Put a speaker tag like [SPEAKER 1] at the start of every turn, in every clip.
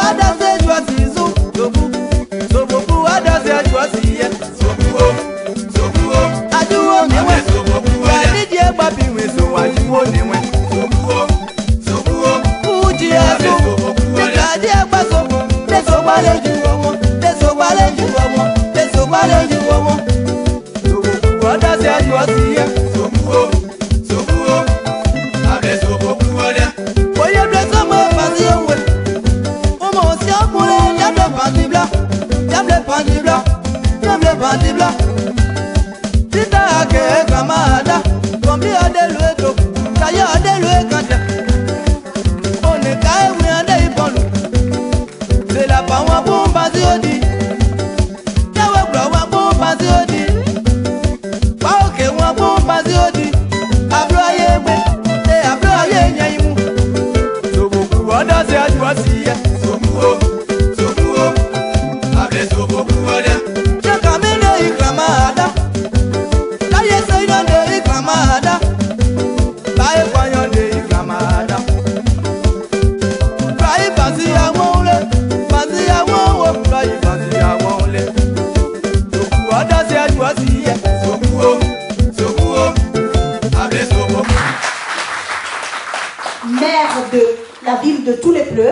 [SPEAKER 1] Maire de la ville de Tous-les-Pleux,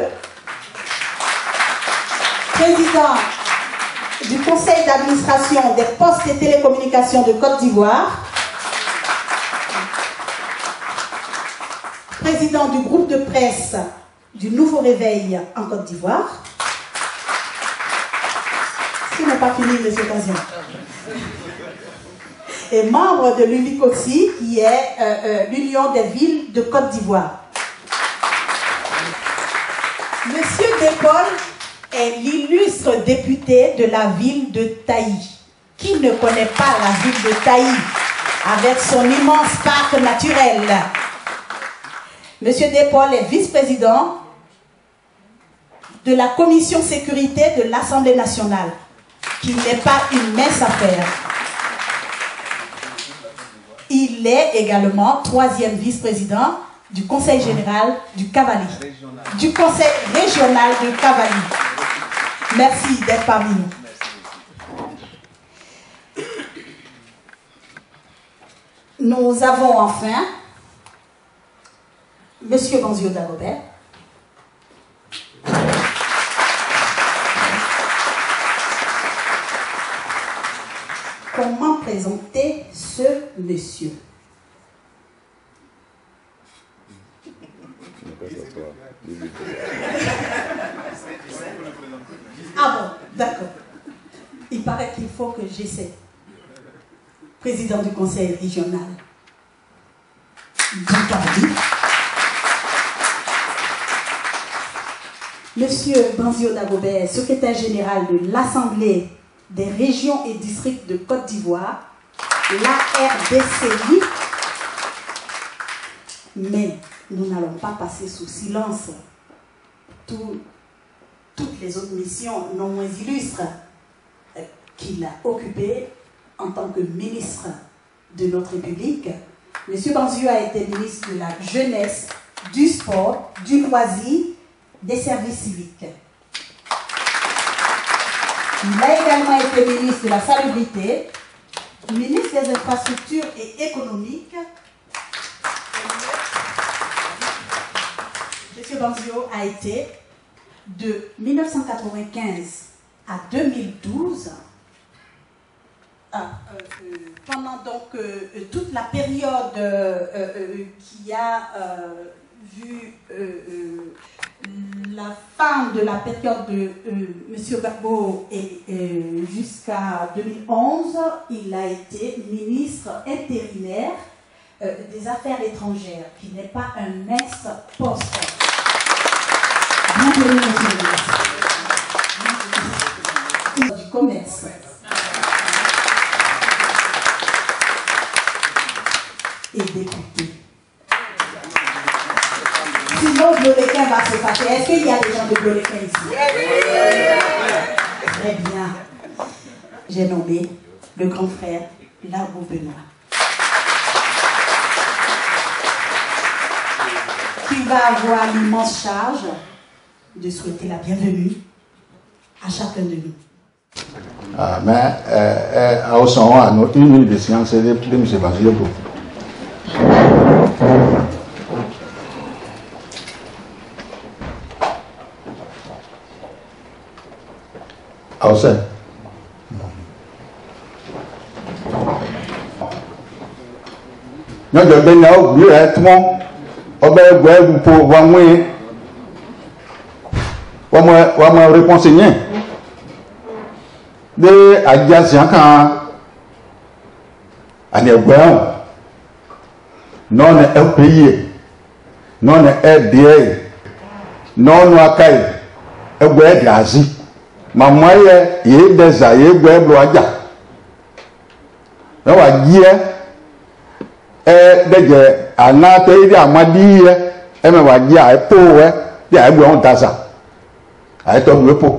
[SPEAKER 1] président du conseil d'administration des postes et télécommunications de Côte d'Ivoire, président du groupe de presse du Nouveau Réveil en Côte d'Ivoire. Ce n'est pas fini, monsieur le président. Et membre de l'UNICOSI, qui est l'Union des villes de Côte d'Ivoire. Monsieur Dépol est l'illustre député de la ville de Taï. Qui ne connaît pas la ville de Taï avec son immense parc naturel? Monsieur Dépol est vice-président de la commission sécurité de l'Assemblée nationale, qui n'est pas une mince affaire. Il est également troisième vice-président du conseil général du Cavali, du conseil régional du Cavali. Merci d'être parmi nous. Nous avons enfin Monsieur Banzio Dagobert. Comment présenter ce monsieur? Ah bon, d'accord. Il paraît qu'il faut que j'essaie. Président du conseil régional du Cavali. Monsieur Banzio Dagobert, secrétaire général de l'Assemblée des régions et districts de Côte d'Ivoire, l'ARDCI. Mais nous n'allons pas passer sous silence toutes les autres missions non moins illustres qu'il a occupées en tant que ministre de notre République. Monsieur Banzio a été ministre de la Jeunesse, du Sport, du Loisir, des Services civiques. Il a également été ministre de la Salubrité, ministre des Infrastructures et économiques. M. Banzio a été de 1995 à 2012, pendant donc toute la période qui a vu la fin de la période de M. Gbagbo et jusqu'à 2011, il a été ministre intérimaire des Affaires étrangères, qui n'est pas un mince poste. Bienvenue, monsieur le ministre. Du commerce. Et député. Sinon, Bloléquin va se passer. Est-ce qu'il y a des gens de Bloléquin ici? Très bien. J'ai nommé le grand frère Largo Benoît, qui va avoir l'immense charge de souhaiter la bienvenue à chacun de nous.
[SPEAKER 2] Mais au son, à notre une minute de silence, c'est de M. Banzio. Outside. Nous devons oublier exactement pour voir moi réponse de adjacent quand on est bon non est payé non est bien non nous accueille et ouais de Asie maman y des aïeux ouais bloaja on va dire de anate ide amadi e me wa dia e po we dia e gbo on tasa ai to gbe po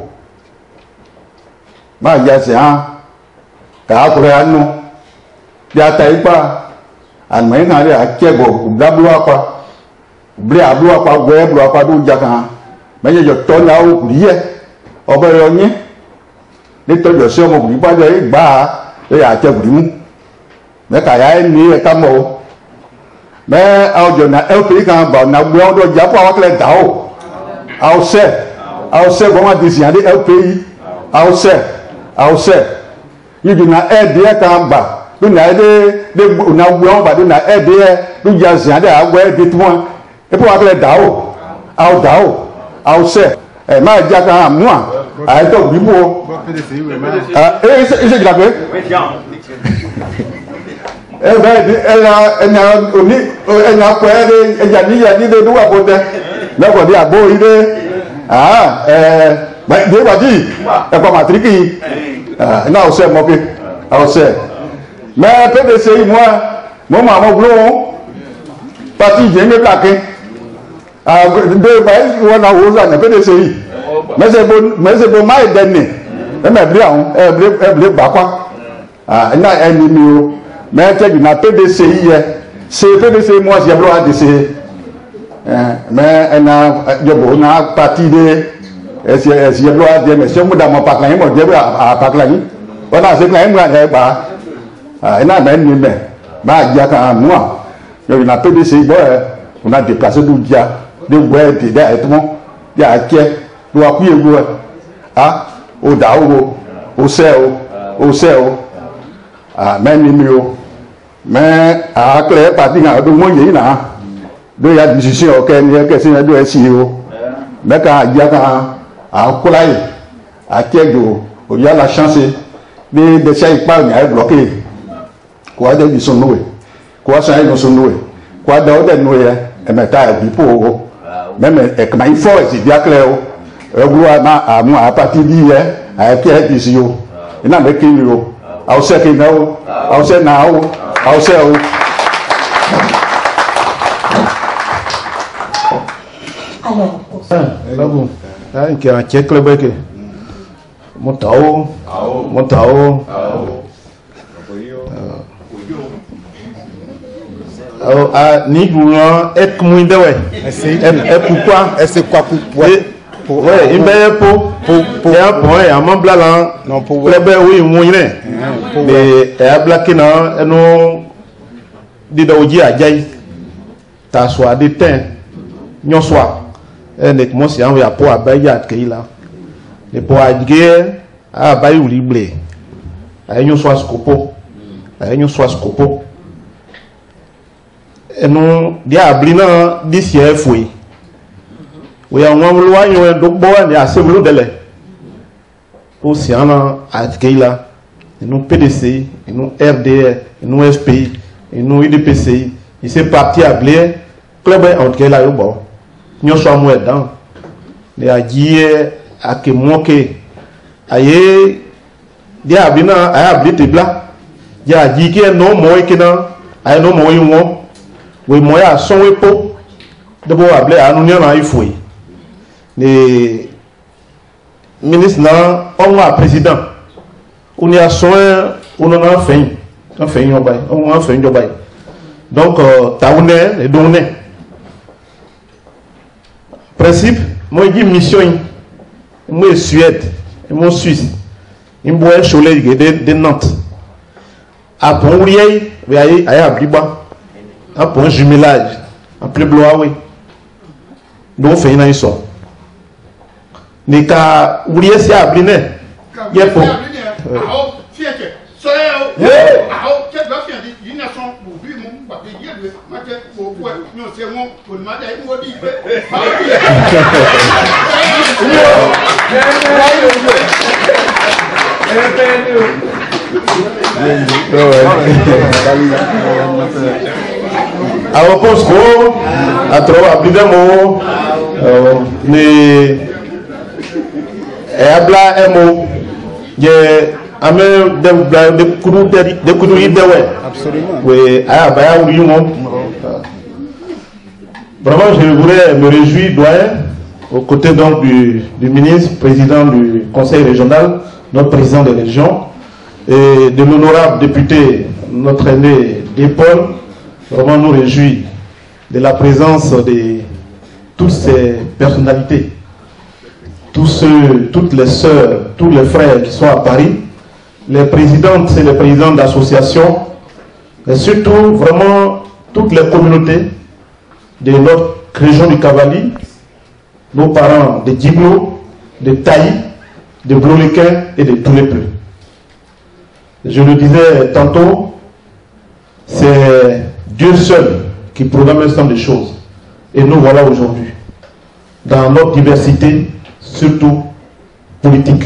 [SPEAKER 2] ma ja se han ka ko re anu dia ta ipa an me na re a chego dablu apa bre ablu apa gbe blu apa du ja kan me je to na o kuriye obo yo yin ni to jo se mo kuri pa je gba e a chego mu me ka ya ni e ka mo mais au journal LP quand on a besoin de dire pour avoir les dao au c'est comment dire des LPI au c'est il dit na aide quand ba nous na aide on a besoin ba nous na aide nous ya zian de agwe de tout et pour avoir les dao au c'est et ma dia quand moi a été bibo et c'est grave elle a quoi elle de nous à côté là on dit à beau idée mais des bâtis et pas matrique non c'est moi c'est mais PDCI moi maman blond parti j'ai me plaqué de bail on a osé PDCI mais c'est bon mal donné mais bien elle ba quoi na ennemi mais tu n'as pas de CI, c'est PDC, moi j'ai besoin de CI. Mais on a parti de j'ai besoin de mais si on dans mon parc moi j'ai à parc là on a ce là moi bah on a même bah il y a quand moi il n'a pas de CI on a déplacé du dia de bois de directement il y a qui doit appuyer au dao au CEO même numéro mais à clair parti dans le monde il y a deux ya discussion auquel il y a que c'est deux SEO mais quand il y a à Koulaï à Tiego il y a la chance de chaque pas il bloqué quoi de ils sont noués quoi ça ils sont noués quoi d'autre noués et maintenant il faut même comment il faut c'est bien clair gloire à moi à partir d'hier à Pierre Disio il n'a pas qu'il au sait qu'il n'a au sait n'a au sait
[SPEAKER 1] alors
[SPEAKER 2] là bon là il y a un check le bec montao ni bouillon et comment il doit et pourquoi c'est quoi pour ouais il met pour un point à mon blanc non pour le bec oui moyen mais et black na no di dawoji ajai ta so ade ten nyo so e ne mo si an ya po abaya keila le po ajge abayi ulible ay nyo so skopo enu dia ablina di CFW we an won lo ayo do bo ni asebulu dele o si an atkeila nous PDC, nous RDR, nous FPI, nous IDPCI, il s'est parti à Blé, club en tout cas là, nous sommes dedans. Les agiers à que moquer, aïe, dia abina, aïe abli tibla, dia dit que non moi qui n'a, aïe non moi moi, oui moi à son épo, d'abord à Blé à nous n'y en a eu fouille. Les ministres là, on a président. On y a soin, on en a fait un job. Donc, taouné et donné. Principe,
[SPEAKER 3] Moi, j'ai une mission, moi, Suède, moi, Suisse, je suis un cholet de Nantes. Après, on y est, à Bliba, après un jumelage, après Bloawe. Donc, on fait une histoire. Les cas, vous voyez, c'est à Bliné. Il y a pour. Alors, pour ce qu'on a trouvé à plus d'un mot, mais habla un mot, il y a même des coups de
[SPEAKER 2] Absolument.
[SPEAKER 3] oui, vraiment, je voudrais me réjouir, doyen, aux côtés donc du ministre, président du conseil régional, notre président de région, et de l'honorable député, notre aîné Paul, vraiment nous réjouir de la présence de toutes ces personnalités, toutes les sœurs, tous les frères qui sont à Paris, les présidentes et les présidents d'associations, et surtout vraiment toutes les communautés de notre région du Cavali, nos parents de Djiblo, de Taï, de Blolequin et de tous les peuples. Je le disais tantôt, c'est Dieu seul qui programme un certain nombre de choses. Et nous voilà aujourd'hui, dans notre diversité, surtout politique.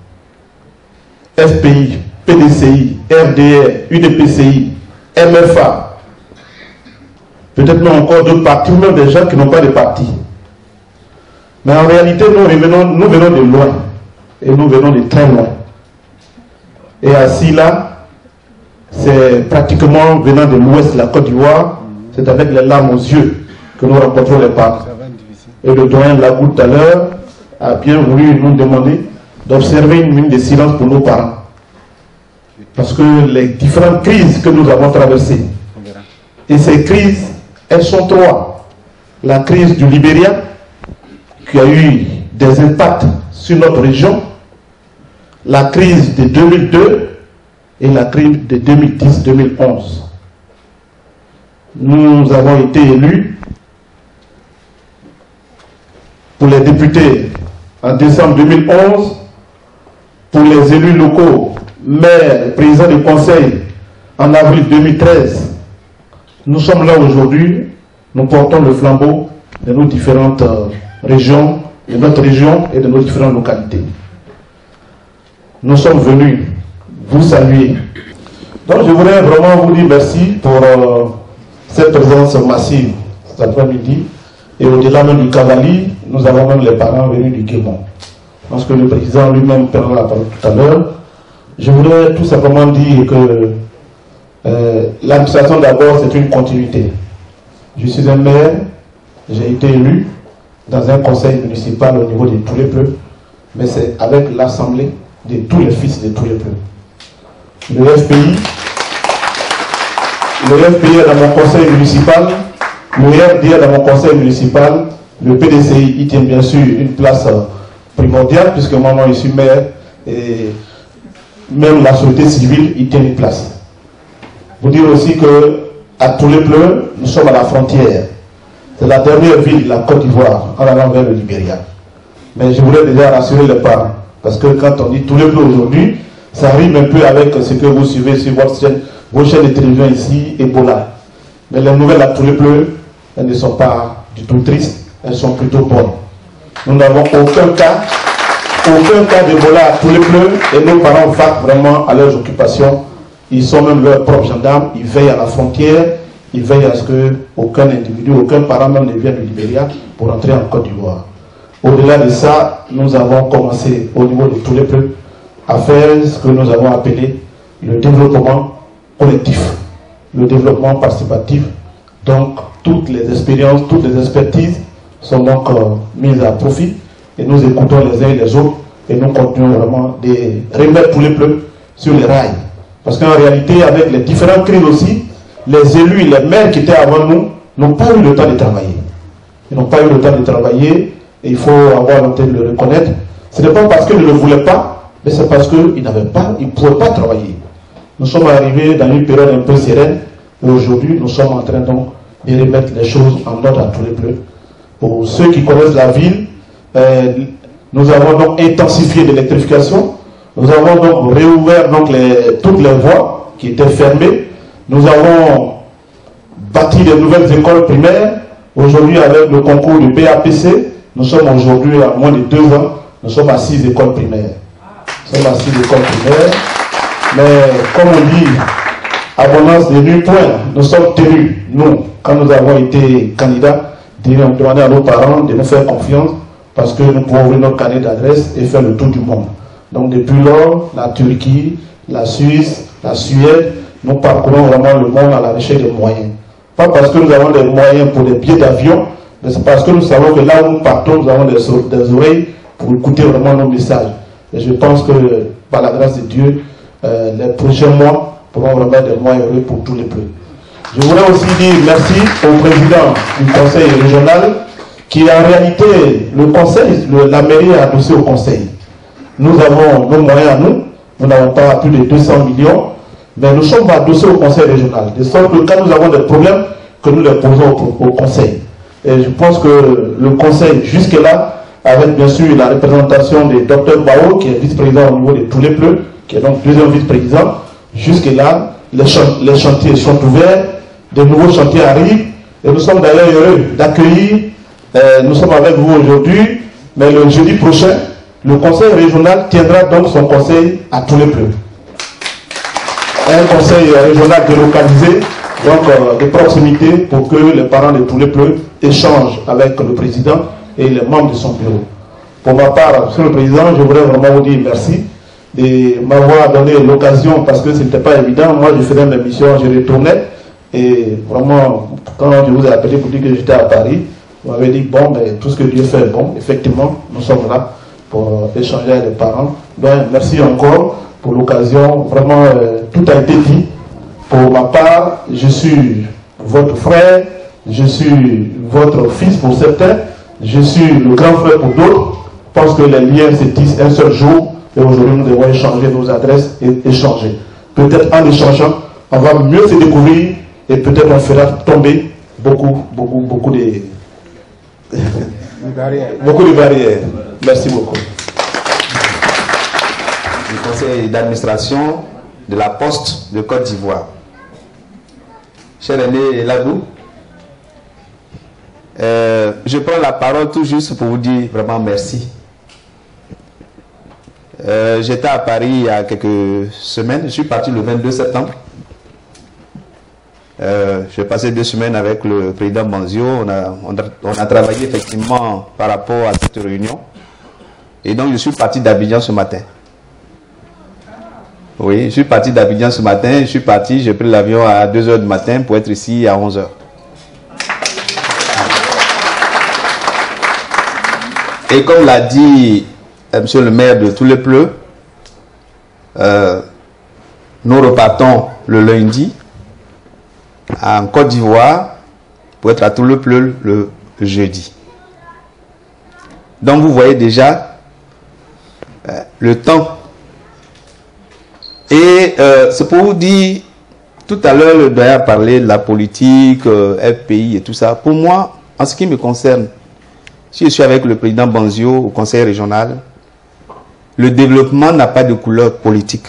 [SPEAKER 3] FPI, PDCI, RDR, UDPCI, MFA, peut-être même encore d'autres partis, ou même des gens qui n'ont pas de parti. Mais en réalité, nous venons de loin, et nous venons de très loin. Et assis là, c'est pratiquement venant de l'ouest de la Côte d'Ivoire, c'est avec les larmes aux yeux que nous rencontrons les parents. Et le doyen Lagou tout à l'heure a bien voulu nous demander d'observer une minute de silence pour nos parents. Parce que les différentes crises que nous avons traversées, et ces crises, elles sont trois. La crise du Libéria, qui a eu des impacts sur notre région, la crise de 2002 et la crise de 2010-2011. Nous avons été élus pour les députés en décembre 2011, pour les élus locaux, maires, présidents du conseil en avril 2013. Nous sommes là aujourd'hui, nous portons le flambeau de nos différentes régions, de notre région et de nos différentes localités. Nous sommes venus vous saluer. Donc je voudrais vraiment vous dire merci pour cette présence massive cet après-midi. Et au-delà même du Cavali, nous avons même les parents venus du Guémon. Parce que le président lui-même prendra la parole tout à l'heure. Je voudrais tout simplement dire que l'administration d'abord c'est une continuité. Je suis un maire, j'ai été élu dans un conseil municipal au niveau de tous les peuples, mais c'est avec l'assemblée de tous les fils de tous les peuples. Le FPI est dans mon conseil municipal, le RD est dans mon conseil municipal, le PDCI il tient bien sûr une place primordiale puisque moi je suis maire et même la société civile il tient une place. Vous dire aussi que à tous les peuples, nous sommes à la frontière. C'est la dernière ville de la Côte d'Ivoire en allant vers le Libéria. Mais je voulais déjà rassurer les parents. Parce que quand on dit tous les bleus aujourd'hui, ça rime un peu avec ce que vous suivez sur votre chaîne, vos chaînes de télévision ici, Ebola. Mais les nouvelles à tous les bleus, elles ne sont pas du tout tristes, elles sont plutôt bonnes. Nous n'avons aucun cas d'Ebola à tous les bleus et nos parents vaquent vraiment à leurs occupations. Ils sont même leurs propres gendarmes, ils veillent à la frontière, ils veillent à ce qu'aucun individu, aucun parent même ne vienne du Libéria pour entrer en Côte d'Ivoire. Au-delà de ça, nous avons commencé au niveau de tous les peuples à faire ce que nous avons appelé le développement collectif, le développement participatif. Donc, toutes les expériences, toutes les expertises sont donc mises à profit et nous écoutons les uns et les autres et nous continuons vraiment de remettre tous les peuples sur les rails. Parce qu'en réalité, avec les différentes crises aussi, les élus, les maires qui étaient avant nous n'ont pas eu le temps de travailler. Ils n'ont pas eu le temps de travailler Et il faut avoir l'honnêteté de le reconnaître. Ce n'est pas parce qu'ils ne le voulaient pas, mais c'est parce qu'ils n'avaient pas, ils ne pouvaient pas travailler. Nous sommes arrivés dans une période un peu sereine, et aujourd'hui, nous sommes en train donc de remettre les choses en ordre à tous les bleus. Pour ceux qui connaissent la ville, nous avons donc intensifié l'électrification, nous avons donc réouvert donc toutes les voies qui étaient fermées, nous avons bâti de nouvelles écoles primaires. Aujourd'hui, avec le concours du BAPC, nous sommes aujourd'hui à moins de 2 ans, nous sommes à 6 écoles primaires. Nous sommes à 6 écoles primaires. Mais comme on dit, abondance de nuit point, nous sommes tenus, nous, quand nous avons été candidats, de demander à nos parents de nous faire confiance parce que nous pouvons ouvrir notre carnet d'adresse et faire le tour du monde. Donc depuis lors, la Turquie, la Suisse, la Suède, nous parcourons vraiment le monde à la recherche des moyens. Pas parce que nous avons des moyens pour des billets d'avion, mais c'est parce que nous savons que là où nous partons, nous avons des oreilles pour écouter vraiment nos messages. Et je pense que par la grâce de Dieu, les prochains mois pourront remettre des mois heureux pour tous les peuples. Je voudrais aussi dire merci au président du conseil régional qui en réalité, le conseil, la mairie a adossé au conseil. Nous avons nos moyens à nous, nous n'avons pas plus de 200 millions, mais nous sommes adossés au conseil régional. De sorte que quand nous avons des problèmes, que nous les posons au conseil. Et je pense que le conseil, jusque-là, avec bien sûr la représentation de Dr Bao, qui est vice-président au niveau de tous les bleus, qui est donc deuxième vice-président, jusque-là, les chantiers sont ouverts, de nouveaux chantiers arrivent, et nous sommes d'ailleurs heureux d'accueillir, nous sommes avec vous aujourd'hui, mais le jeudi prochain, le conseil régional tiendra donc son conseil à tous les bleus. Un conseil régional délocalisé, donc de proximité, pour que les parents de tous les bleus échangent avec le président et les membres de son bureau. Pour ma part, Monsieur le Président, je voudrais vraiment vous dire merci de m'avoir donné l'occasion, parce que ce n'était pas évident. Moi, je faisais mes missions, je retournais, et vraiment, quand je vous ai appelé pour dire que j'étais à Paris, vous m'avez dit, bon, ben, tout ce que Dieu fait est bon. Effectivement, nous sommes là pour échanger avec les parents. Donc, merci encore pour l'occasion. Vraiment, tout a été dit. Pour ma part, je suis votre frère, je suis votre fils pour certains, je suis le grand frère pour d'autres. Je pense que les liens se tissent un seul jour. Et aujourd'hui, nous devons échanger nos adresses et échanger. Peut-être en échangeant, on va mieux se découvrir et peut-être on fera tomber beaucoup de beaucoup de barrières. Merci beaucoup.
[SPEAKER 4] Du conseil d'administration de la Poste de Côte d'Ivoire. Cher René Ladou, je prends la parole tout juste pour vous dire vraiment merci. J'étais à Paris il y a quelques semaines, je suis parti le 22 septembre. J'ai passé 2 semaines avec le président Banzio, on a travaillé effectivement par rapport à cette réunion. Et donc je suis parti d'Abidjan ce matin. Oui, je suis parti d'Abidjan ce matin, j'ai pris l'avion à 2 h du matin pour être ici à 11 h. Et comme l'a dit Monsieur le maire de tous les Pleux, nous repartons le lundi en Côte d'Ivoire pour être à tous les Pleux le jeudi. Donc vous voyez déjà le temps. Et c'est pour vous dire, tout à l'heure le doyen a parlé de la politique, FPI et tout ça. Pour moi, en ce qui me concerne, si je suis avec le président Banzio au conseil régional, le développement n'a pas de couleur politique.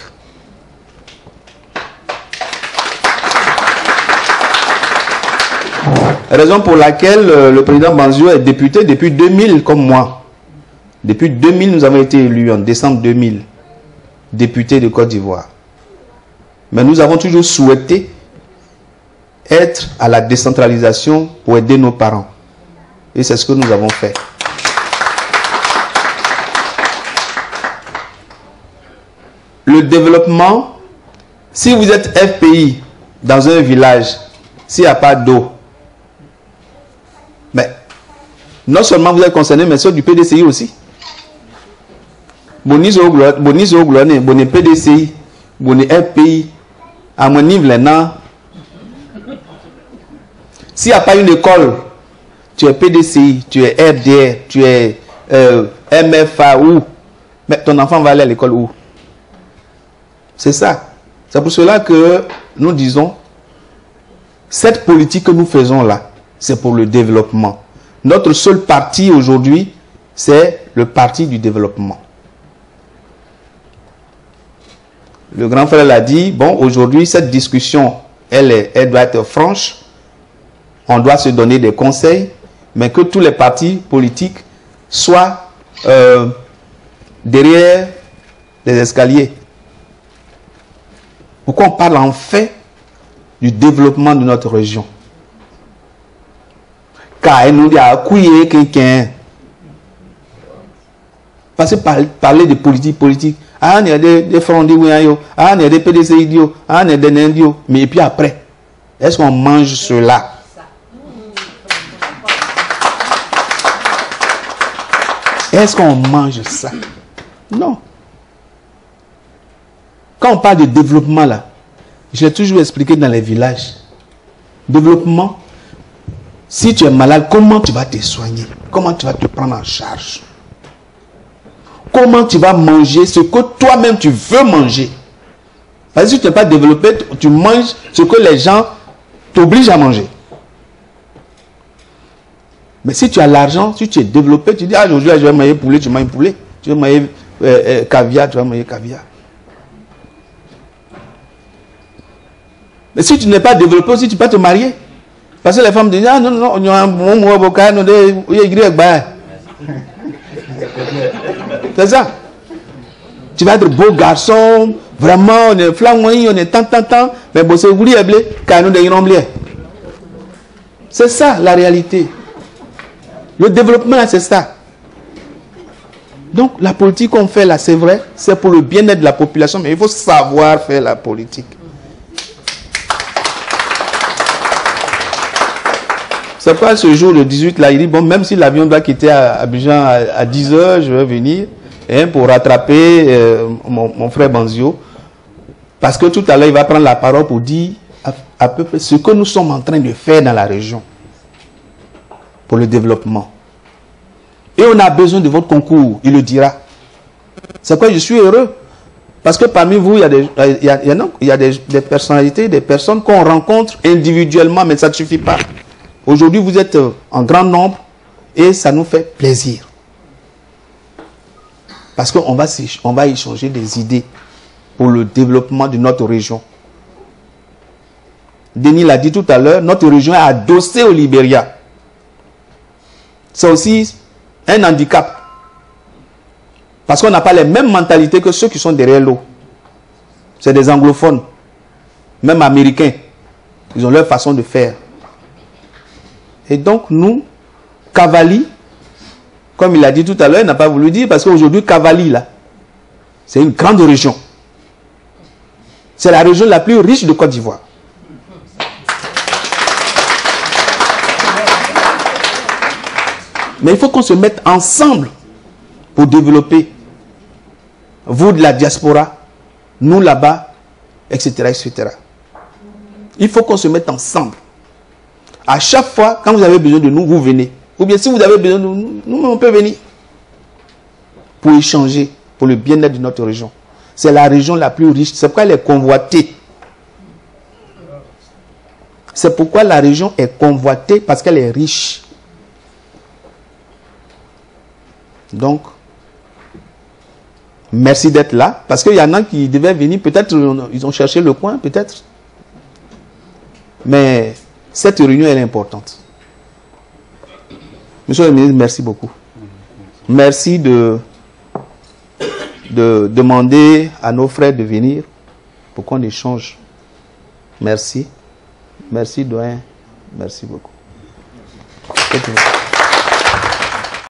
[SPEAKER 4] Raison pour laquelle le président Banzio est député depuis 2000 comme moi. Depuis 2000, nous avons été élus en décembre 2000, députés de Côte d'Ivoire. Mais nous avons toujours souhaité être à la décentralisation pour aider nos parents. Et c'est ce que nous avons fait. Le développement, si vous êtes FPI dans un village, s'il n'y a pas d'eau, mais non seulement vous êtes concerné, mais ceux du PDCI aussi. Boni PDCI, boni FPI, à mon niveau, s'il n'y a pas une école, tu es PDCI, tu es RDR, tu es MFA où? Mais ton enfant va aller à l'école où? C'est ça. C'est pour cela que nous disons, cette politique que nous faisons là, c'est pour le développement. Notre seul parti aujourd'hui, c'est le parti du développement. Le grand frère l'a dit, bon, aujourd'hui, cette discussion, elle doit être franche. On doit se donner des conseils, mais que tous les partis politiques soient derrière les escaliers. Pourquoi on parle en fait du développement de notre région? Car elle nous dit à couiller quelqu'un. Parce que parler de politique, ah, il y a des frondiers, ah, il y a des PDC idiots, ah, il y a des idiots. Mais et puis après, est-ce qu'on mange cela? Est-ce qu'on mange ça? Non. Quand on parle de développement là, je l'ai toujours expliqué dans les villages. Développement, si tu es malade, comment tu vas te soigner? Comment tu vas te prendre en charge? Comment tu vas manger ce que toi-même tu veux manger? Parce que si tu n'es pas développé, tu manges ce que les gens t'obligent à manger. Mais si tu as l'argent, si tu es développé, tu dis, ah, aujourd'hui, je vais manger poulet, tu manges poulet. Tu vas manger caviar, tu vas manger caviar. Mais si tu n'es pas développé aussi, tu peux te marier. Parce que les femmes disent, ah non, non, on a un bon avocat, on a c'est ça. Tu vas être beau garçon, vraiment, on est flamand, on est tant, mais bon, c'est oublié, car nous devons oublier. C'est ça la réalité. Le développement, c'est ça. Donc, la politique qu'on fait là, c'est vrai, c'est pour le bien-être de la population, mais il faut savoir faire la politique. C'est pas ce jour, le 18, là, il dit, bon, même si l'avion doit quitter Abidjan à 10 h, je vais venir pour rattraper mon frère Banzio. Parce que tout à l'heure, il va prendre la parole pour dire à peu près ce que nous sommes en train de faire dans la région pour le développement. Et on a besoin de votre concours, il le dira. C'est pourquoi je suis heureux. Parce que parmi vous, il y a des personnalités, des personnes qu'on rencontre individuellement, mais ça ne suffit pas. Aujourd'hui, vous êtes en grand nombre et ça nous fait plaisir. Parce qu'on va échanger des idées pour le développement de notre région. Denis l'a dit tout à l'heure, notre région est adossée au Libéria. C'est aussi un handicap. Parce qu'on n'a pas les mêmes mentalités que ceux qui sont derrière l'eau. C'est des anglophones, même américains. Ils ont leur façon de faire. Et donc, nous, Cavali, comme il a dit tout à l'heure, il n'a pas voulu dire, parce qu'aujourd'hui, Cavali, là, c'est une grande région. C'est la région la plus riche de Côte d'Ivoire. Mais il faut qu'on se mette ensemble pour développer. Vous de la diaspora, nous là-bas, etc., etc. Il faut qu'on se mette ensemble. À chaque fois, quand vous avez besoin de nous, vous venez. Ou bien si vous avez besoin de nous, nous on peut venir. Pour échanger, pour le bien-être de notre région. C'est la région la plus riche. C'est pourquoi elle est convoitée. C'est pourquoi la région est convoitée, parce qu'elle est riche. Donc, merci d'être là. Parce qu'il y en a qui devaient venir. Peut-être ils ont cherché le coin, peut-être. Mais cette réunion, elle est importante. Monsieur le ministre, merci beaucoup. Merci de demander à nos frères de venir pour qu'on échange. Merci. Merci, doyen. Merci beaucoup.